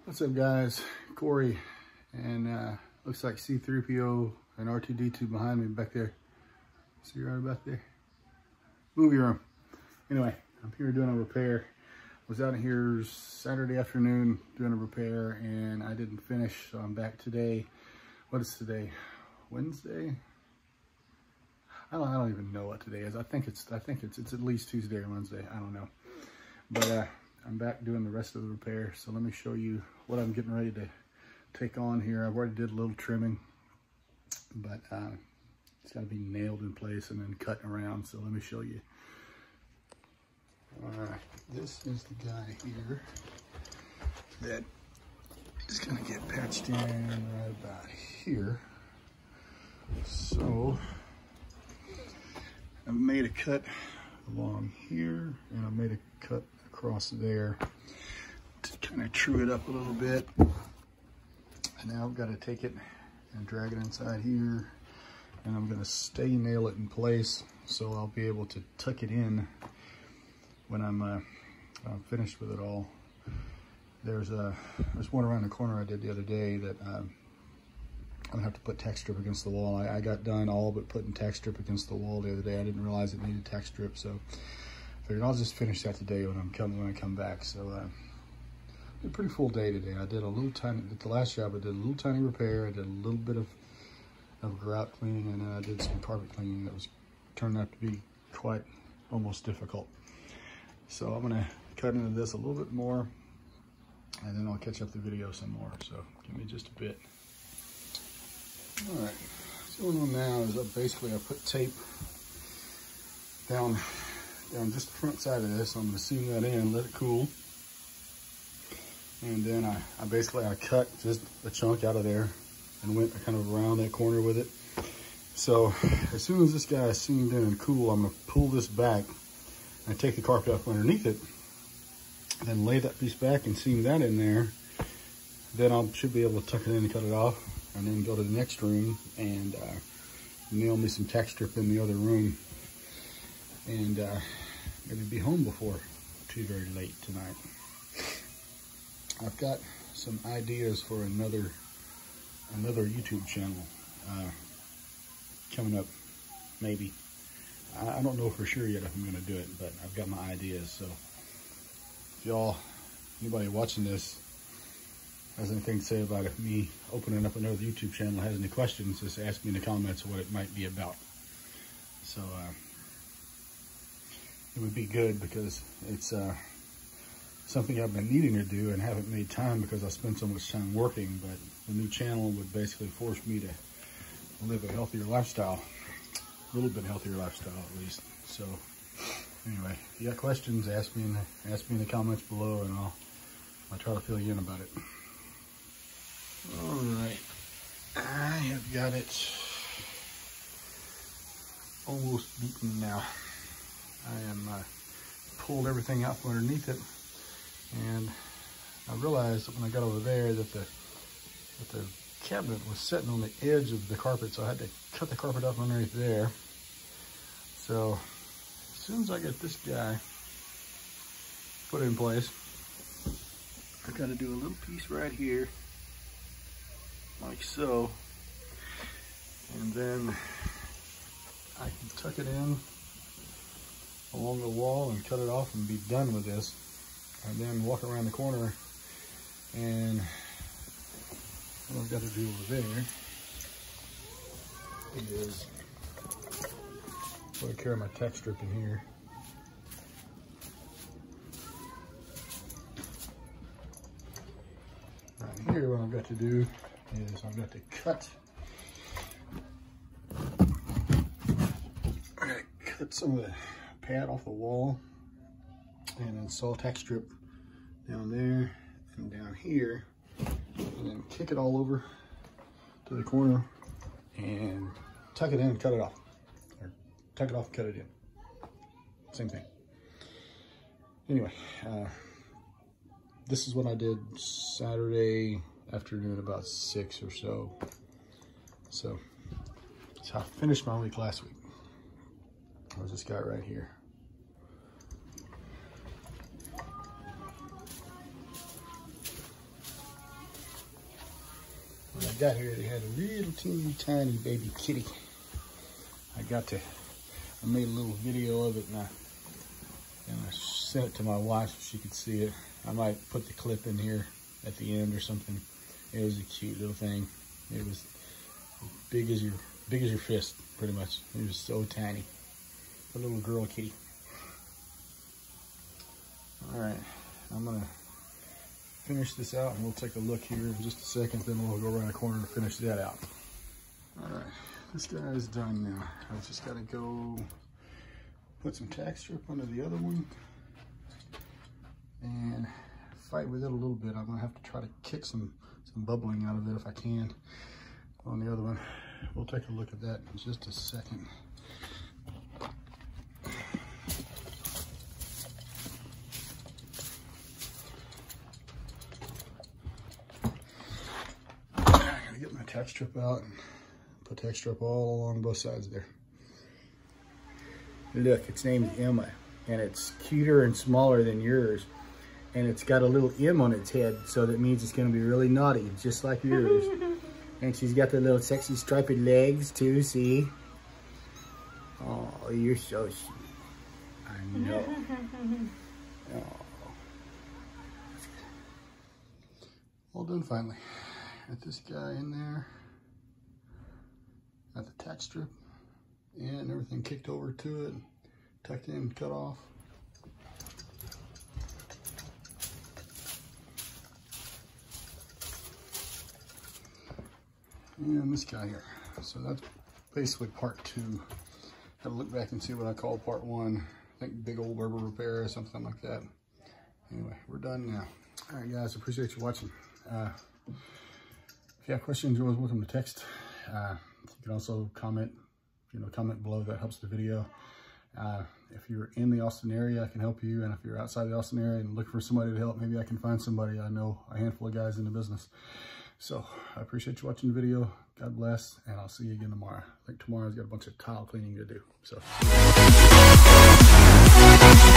What's up, guys? Corey, and looks like C-3PO and R2-D2 behind me back there. See right back there? Movie room. Anyway, I'm here doing a repair. I was out here Saturday afternoon doing a repair and I didn't finish, so I'm back today. What is today? Wednesday? I don't even know what today is. I think it's at least Tuesday or Wednesday. I don't know. But I'm back doing the rest of the repair. So let me show you what I'm getting ready to take on here. I've already did a little trimming, but it's got to be nailed in place and then cut around. So let me show you. All right, this is the guy here that is going to get patched in right about here. So I've made a cut along here, and I made a cut across there to kind of true it up a little bit. And now I've got to take it and drag it inside here, and I'm going to stay nail it in place so I'll be able to tuck it in when I'm finished with it all. There's one around the corner I did the other day that I'm gonna have to put tack strip against the wall. I got done all but putting tack strip against the wall the other day. I didn't realize it needed tack strip, so I figured I'll just finish that today when I come back. So a pretty full day today. I did a little tiny, at the last job I did a little tiny repair. I did a little bit of grout cleaning, and then I did some carpet cleaning that was turned out to be quite almost difficult. So I'm gonna cut into this a little bit more, and then I'll catch up the video some more. So give me just a bit. All right, what's going on now is I put tape down just the front side of this. I'm gonna seam that in, let it cool. And then I cut just a chunk out of there and went kind of around that corner with it. So as soon as this guy is seamed in and cool, I'm gonna pull this back and take the carpet up underneath it, then lay that piece back and seam that in there. Then I should be able to tuck it in and cut it off, and then go to the next room and nail me some tack strip in the other room, and maybe be home before too very late tonight. I've got some ideas for another YouTube channel coming up, maybe. I don't know for sure yet if I'm gonna do it, but I've got my ideas. So if anybody watching this has anything to say about me opening up another YouTube channel, has any questions, just ask me in the comments what it might be about. So it would be good, because it's something I've been needing to do and haven't made time because I spend so much time working. But the new channel would basically force me to live a healthier lifestyle, a little bit healthier lifestyle at least. So anyway, if you got questions, ask me in the comments below, and I'll try to fill you in about it. All right, I have got it almost beaten now. I am pulled everything out from underneath it, and I realized that when I got over there that the cabinet was sitting on the edge of the carpet, so I had to cut the carpet up underneath there. So as soon as I get this guy put in place, I've got to do a little piece right here, like so, and then I can tuck it in along the wall and cut it off and be done with this, and then walk around the corner. And what I've got to do over there is put a care of my tack strip in here. Right here, what I've got to do is I've got to cut some of the pad off the wall, and install tack strip down there and down here, and then kick it all over to the corner and tuck it in and cut it off, or tuck it off and cut it in. Same thing. Anyway, this is what I did Saturday afternoon about 6 or so. So that's how I finished my week last week. There's this guy right here. got here, they had a little teeny tiny baby kitty. I made a little video of it, and I sent it to my wife so she could see it. I might put the clip in here at the end or something. It was a cute little thing. It was as big as your fist, pretty much. It was so tiny. A little girl kitty. All right, I'm gonna finish this out and we'll take a look here in just a second, then we'll go around the corner and finish that out. All right, this guy is done now. I just gotta go put some tack strip under the other one and fight with it a little bit. I'm gonna have to try to kick some bubbling out of it if I can on the other one. We'll take a look at that in just a second. I gotta get my tack strip out and put tack strip all along both sides there. Look, its name's Emma, and it's cuter and smaller than yours. And it's got a little M on its head, so that means it's gonna be really naughty, just like yours. And she's got the little sexy striped legs too, see? Oh, you're so sweet. I know. Oh. All done finally. Got this guy in there. Got the tack strip and everything kicked over to it, tucked in, cut off. And this guy here. So that's basically part 2. Gotta look back and see what I call part 1. I think big old Berber repair or something like that. Anyway, we're done now. All right, guys, appreciate you watching. If you have questions, you're always welcome to text. You can also comment, comment below. That helps the video. If you're in the Austin area, I can help you. And if you're outside the Austin area and look for somebody to help, maybe I can find somebody. I know a handful of guys in the business. So I appreciate you watching the video. God bless, and I'll see you again tomorrow. I think tomorrow's got a bunch of tile cleaning to do. So.